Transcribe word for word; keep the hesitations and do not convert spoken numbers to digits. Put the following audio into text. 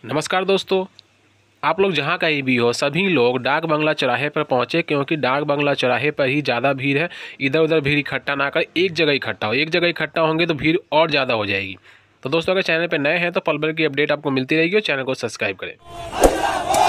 नमस्कार दोस्तों, आप लोग जहाँ कहीं भी हो सभी लोग डाक बंगला चौराहे पर पहुँचे, क्योंकि डाक बंगला चौराहे पर ही ज़्यादा भीड़ है। इधर उधर भीड़ इकट्ठा ना कर, एक जगह इकट्ठा हो। एक जगह इकट्ठा होंगे तो भीड़ और ज़्यादा हो जाएगी। तो दोस्तों, अगर चैनल पर नए हैं तो पल भर की अपडेट आपको मिलती रहेगी और चैनल को सब्सक्राइब करें।